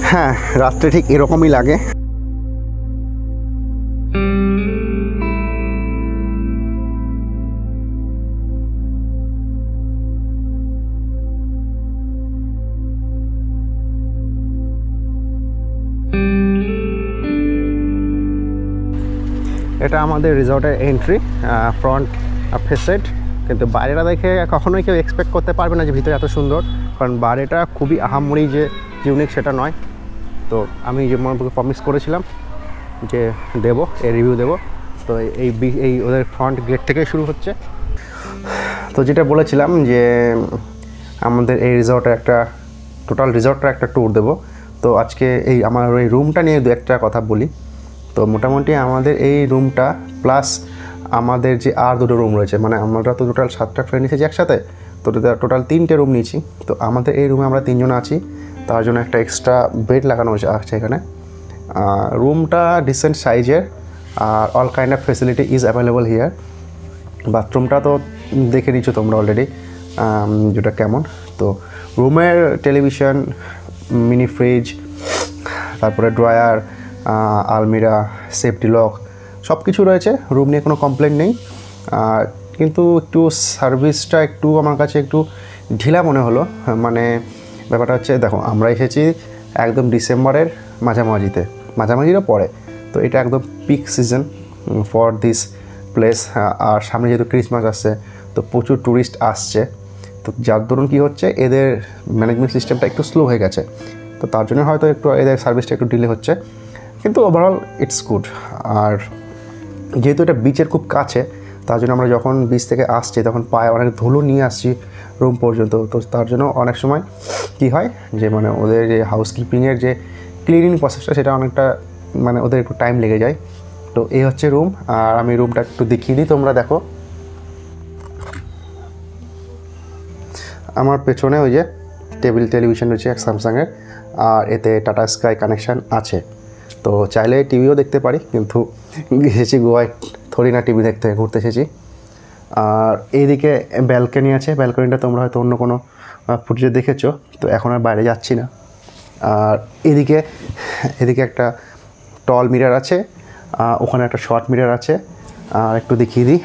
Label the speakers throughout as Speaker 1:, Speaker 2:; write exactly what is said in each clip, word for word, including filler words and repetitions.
Speaker 1: হ্যাঁ, রাত্রে ঠিক এরকমই লাগে। এটা আমাদের রিসর্টের এন্ট্রি, ফ্রন্ট ফেসেড, কিন্তু বাইরেটা দেখে কখনোই কেউ এক্সপেক্ট করতে পারবে না যে ভিতরে এত সুন্দর, কারণ বাইরেটা খুবই আহামরি যে ইউনিক সেটা নয়। তো আমি যে মনে প্রমিস করেছিলাম যে দেবো, এর রিভিউ দেবো, তো এই এই ওদের ফ্রন্ট গেট থেকে শুরু হচ্ছে। তো যেটা বলেছিলাম যে আমাদের এই রিসর্টের একটা টোটাল রিসর্টের একটা ট্যুর দেবো। তো আজকে এই আমার ওই রুমটা নিয়ে দু একটা কথা বলি। তো মোটামুটি আমাদের এই রুমটা প্লাস আমাদের যে আর দুটো রুম রয়েছে, মানে আমরা তো টোটাল সাতটা ফ্রেন্ড নিয়েছি একসাথে, তো টোটাল তিনটে রুম নিয়েছি। তো আমাদের এই রুমে আমরা তিনজন আছি, তার জন্য একটা এক্সট্রা বেড লাগানো আছে এখানে। রুমটা ডিসেন্ট সাইজের, আর all kind of facility is available here. বাথরুমটা তো দেখে নিচ্ছ তোমরা অলরেডি যেটা কেমন। তো রুমের টেলিভিশন, মিনি ফ্রিজ, তারপরে ড্রয়ার, আলমিরা, সেফটি লক সব কিছু রয়েছে। রুম নিয়ে কোনো কমপ্লেন নেই, কিন্তু একটু সার্ভিসটা একটু আমার কাছে একটু ঢিলা মনে হলো। মানে ব্যাপারটা হচ্ছে, দেখো আমরা এসেছি একদম ডিসেম্বরের মাঝামাঝিতে, মাঝামাঝিরও পরে, তো এটা একদম peak season for this place. আর সামনে যেহেতু ক্রিসমাস আসছে, তো প্রচুর ট্যুরিস্ট আসছে, তো যার দরুন কী হচ্ছে, এদের ম্যানেজমেন্ট সিস্টেমটা একটু স্লো হয়ে গেছে। তো তার জন্য হয়তো একটু এদের সার্ভিসটা একটু ডিলে হচ্ছে, কিন্তু ওভারঅল ইটস গুড। আর যেহেতু এটা বিচের খুব কাছে, তার জন্য আমরা যখন বিচ থেকে আসছি তখন পায়ে অনেক ধুলো নিয়ে আসছি রুম পর্যন্ত। তো তার জন্য অনেক সময় কী হয় যে মানে ওদের যে হাউসকিপিংয়ের যে ক্লিনিং প্রসেসটা, সেটা অনেকটা মানে ওদের একটু টাইম লেগে যায়। তো এই হচ্ছে রুম, আর আমি রুমটা একটু দেখিয়ে দিই, তোমরা দেখো। আমার পেছনে ওই যে টেবিল টেলিভিশন রয়েছে এক স্যামসাংয়ের, আর এতে টাটা স্কাই কানেকশান আছে। তো চাইলে টিভিও দেখতে পারি, কিন্তু এসেছি গোয়ায় থোড়ি না টিভি দেখতে, ঘুরতে এসেছি। আর এইদিকে ব্যালকনি আছে, ব্যালকনিটা তোমরা হয়তো অন্য কোনো ফুটেজে দেখেছো, তো এখন আর বাইরে যাচ্ছি না। আর এদিকে এদিকে একটা টল মিরার আছে, ওখানে একটা শর্ট মিরার আছে, আর একটু দেখিয়ে দিই।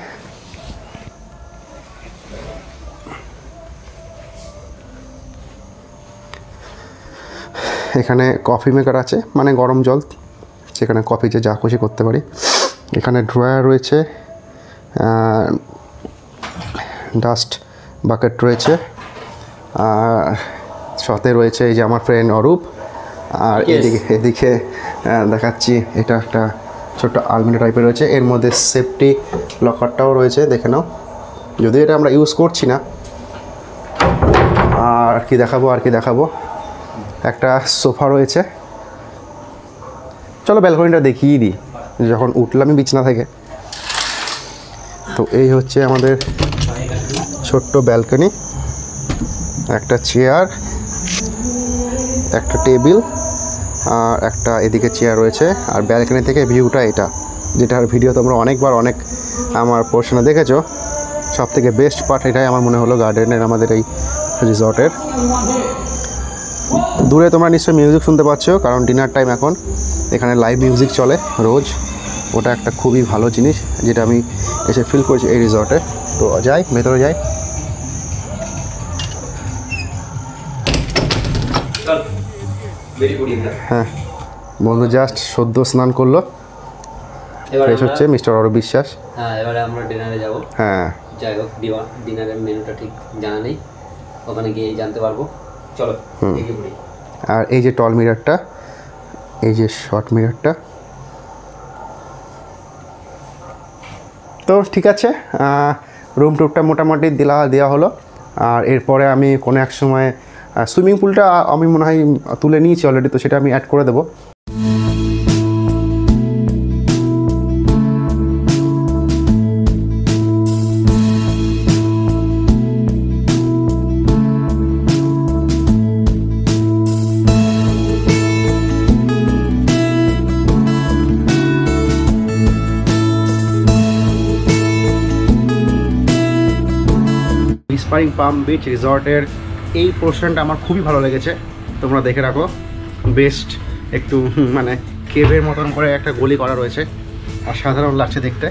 Speaker 1: এখানে কফি মেকার আছে, মানে গরম জল, সেখানে কফি যে যা খুশি করতে পারি। এখানে ড্রয়ার রয়েছে, ডাস্ট বাকেট রয়েছে, আর সাথে রয়েছে এই যে আমার ফ্রেন্ড অরূপ। আর এদিকে এদিকে দেখাচ্ছি, এটা একটা ছোট্ট আলমিরা টাইপের রয়েছে, এর মধ্যে সেফটি লকারটাও রয়েছে, দেখে নাও। যদিও এটা আমরা ইউজ করছি না। আর কি দেখাবো আর কি দেখাবো একটা সোফা রয়েছে। চলো ব্যালকনিটা দেখিয়ে দিই যখন উঠলামই বিছানা থেকে। তো এই হচ্ছে আমাদের ছোট্ট ব্যালকনি, একটা চেয়ার, একটা টেবিল, আর একটা এদিকে চেয়ার রয়েছে। আর ব্যালকনি থেকে ভিউটা এটা, যেটার ভিডিও তোমরা অনেকবার অনেক আমার পোর্শনে দেখেছো। সব থেকে বেস্ট পার্ট এটাই আমার মনে হলো গার্ডেনের, আমাদের এই রিসর্টের। দূরে তোমরা নিশ্চয়ই মিউজিক শুনতে পাচ্ছ, কারণ ডিনার টাইম এখন, এখানে লাইভ মিউজিক চলে রোজ। ওটা একটা খুবই ভালো জিনিস, যেটা আমি এসে ফিল করছি এই রিসর্টে। তো যাই ভেতরে যাই। হ্যাঁ, বন্ধু জাস্ট সদ্য স্নান করলো, ফ্রেশ হচ্ছে, মিস্টার অরূপ বিশ্বাস।
Speaker 2: হ্যাঁ, এবারে আমরা ডিনারে যাব।
Speaker 1: হ্যাঁ,
Speaker 2: যাই হোক, ডিনারের মেনুটা ঠিক জানা নেই, ওখানে গিয়ে জানতে পারবো। চলো।
Speaker 1: আর এই যে টল মিরারটা, এই যে শর্ট মিরারটা। তো ঠিক আছে, রুম টুরটা মোটামুটি দিলা দেওয়া হলো। আর এরপরে আমি কোনো এক সময় সুইমিং পুলটা আমি মনে হয় তুলে নিয়েছি অলরেডি, তো সেটা আমি অ্যাড করে দেবো। স্পারিং পাম বিচ রিসর্টের এই পোর্শনটা আমার খুবই ভালো লেগেছে, তোমরা দেখে রাখো। বেস্ট একটু মানে কেভের মতন করে একটা গলি করা রয়েছে, আর সাধারণ লাগছে দেখতে।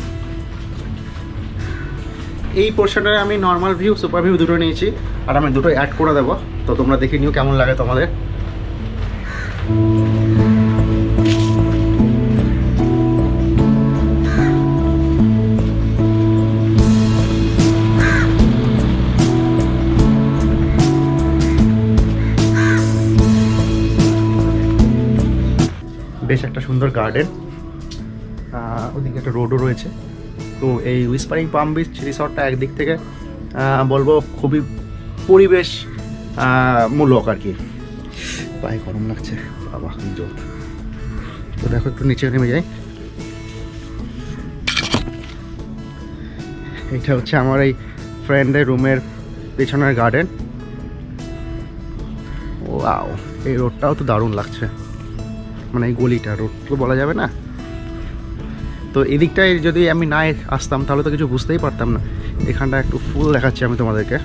Speaker 1: এই পোর্শনটায় আমি নর্মাল ভিউ সুপার ভিউ দুটো নিয়েছি, আর আমি দুটো অ্যাড করে দেবো, তো তোমরা দেখে নিও কেমন লাগে তোমাদের। বেশ একটা সুন্দর গার্ডেন, ওদিকে একটা রোডও রয়েছে। তো এই হুইসপারিং পাম বিচ রিসর্টটা একদিক থেকে বলবো খুবই পরিবেশ মূলক আর কি। পায়ে গরম লাগছে বাবা, জল। তো দেখো একটু নিচে নেমে যাই। এটা হচ্ছে আমার এই ফ্রেন্ডের রুমের পেছনের গার্ডেন। ওয়াও, এই রোডটাও তো দারুণ লাগছে, মানে এই গলিটা, রোড তো বলা যাবে না। তো এদিকটায় যদি আমি না আসতাম তাহলে তো কিছু বুঝতেই পারতাম না। এখানটা একটু ফুল দেখাচ্ছি আমি তোমাদেরকে,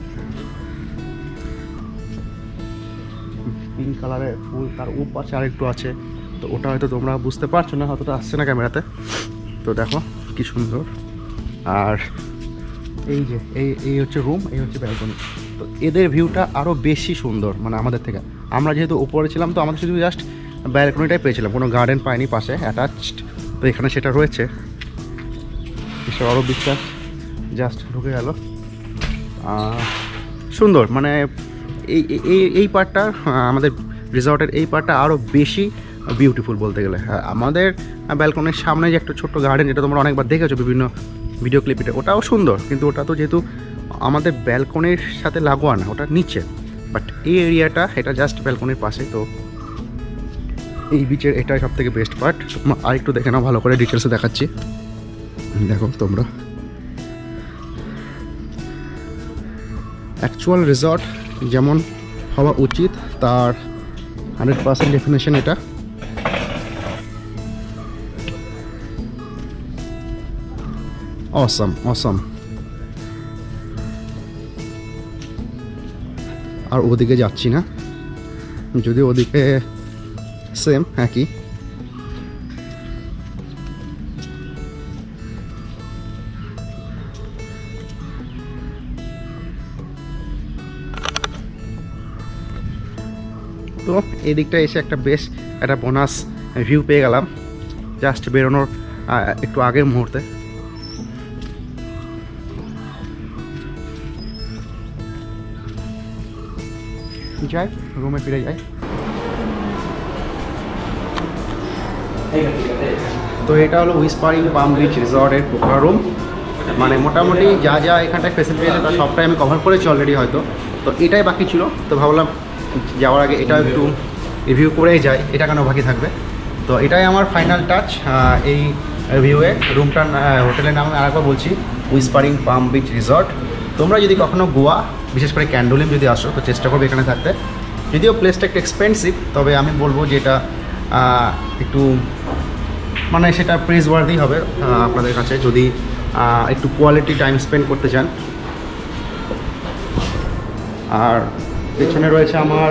Speaker 1: পিঙ্ক কালারের ফুল, তার উপ আছে আর একটু আছে, তো ওটা হয়তো তোমরা বুঝতে পারছো না, হয়তো আসছে না ক্যামেরাতে। তো দেখো কি সুন্দর। আর এই যে এই এই হচ্ছে রুম, এই হচ্ছে ব্যালকনি। তো এদের ভিউটা আরও বেশি সুন্দর মানে আমাদের থেকে। আমরা যেহেতু উপরে ছিলাম তো আমাদের শুধু জাস্ট ব্যালকনিটাই পেয়েছিলাম, কোনো গার্ডেন পাইনি পাশে অ্যাটাচড। তো এখানে সেটা রয়েছে। ঈশ্বর আরও বিশ্বাস জাস্ট ঢুকে গেল। সুন্দর, মানে এই এই এই পার্টটা আমাদের রিসর্টের এই পার্টটা আরও বেশি বিউটিফুল বলতে গেলে। আমাদের ব্যালকনির সামনে যে একটা ছোট্ট গার্ডেন, যেটা তোমরা অনেকবার দেখেছো বিভিন্ন ভিডিও ক্লিপে, ওটাও সুন্দর, কিন্তু ওটা তো যেহেতু আমাদের ব্যালকনির সাথে লাগোয়া না, ওটা নিচে। বাট এই এরিয়াটা এটা জাস্ট ব্যালকনির পাশে। তো এই বিচের এটাই সব থেকে বেস্ট পার্ট। আর একটু দেখে নাও ভালো করে, ডিটেলসে দেখাচ্ছি। দেখো তোমরা, অ্যাকচুয়াল রিসর্ট যেমন হওয়া উচিত তার হান্ড্রেড পার্সেন্ট ডেফিনেশন এটা। Awesome awesome. আর ওদিকে যাচ্ছি না, যদি ওদিকে সেম একই। তো এই দিকটা এসে একটা বেশ একটা বোনাস ভিউ পেয়ে গেলাম জাস্ট বেরোনোর একটু আগের মুহূর্তে। যাই রুমে ফিরে যাই। তো এটা হলো হুইসপারিং পাম বিচ রিসর্টের পোখরা রুম। মানে মোটামুটি যা যা এখানটায় ফেসিলিটি আছে তার সবটাই আমি কভার করেছি অলরেডি হয়তো। তো এটাই বাকি ছিল, তো ভাবলাম যাওয়ার আগে এটাও একটু রিভিউ করেই যাই, এটা কেন বাকি থাকবে। তো এটাই আমার ফাইনাল টাচ এই রিভিউয়ে। রুমটার হোটেলের নাম আরেকবার বলছি, হুইসপারিং পাম বিচ রিসর্ট। তোমরা যদি কখনো গোয়া, বিশেষ করে ক্যান্ডোলিম যদি আসো, তো চেষ্টা করবে এখানে থাকতে। যদিও প্লেসটা একটু এক্সপেন্সিভ, তবে আমি বলবো যে এটা একটু মানে সেটা প্রেজওয়ার্দি হবে আপনাদের কাছে যদি একটু কোয়ালিটি টাইম স্পেন্ড করতে চান। আর পেছনে রয়েছে আমার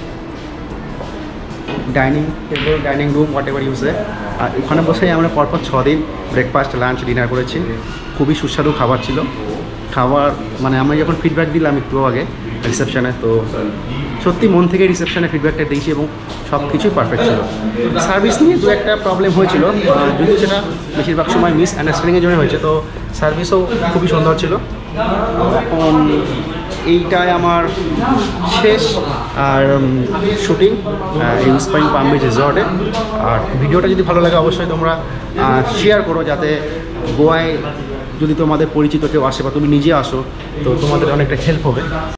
Speaker 1: dining table, dining room, whatever ইউজে। আর ওখানে বসেই আমরা পরপর ছ দিন ব্রেকফাস্ট, লাঞ্চ, ডিনার করেছি। খুবই সুস্বাদু খাবার ছিল। খাবার মানে আমরা যখন ফিডব্যাক দিলাম একটু আগে রিসেপশানে, তো সত্যি মন থেকে রিসেপশানে ফিডব্যাকটা দিয়েছি এবং সব কিছুই পারফেক্ট ছিল। সার্ভিস নিয়ে দু একটা প্রবলেম হয়েছিল, যদিও সেটা বেশিরভাগ সময় মিস আন্ডারস্ট্যান্ডিংয়ের জন্য হয়েছে। তো সার্ভিসও খুবই সুন্দর ছিল। এখন এইটাই আমার শেষ আর শুটিং এই হুইসপারিং পাম বিচ রিসর্টে। আর ভিডিওটা যদি ভালো লাগে অবশ্যই তোমরা শেয়ার করো, যাতে গোয়ায় যদি তোমাদের পরিচিত কেউ আসে বা তুমি নিজে আসো তো তোমাদের অনেকটা হেল্প হবে।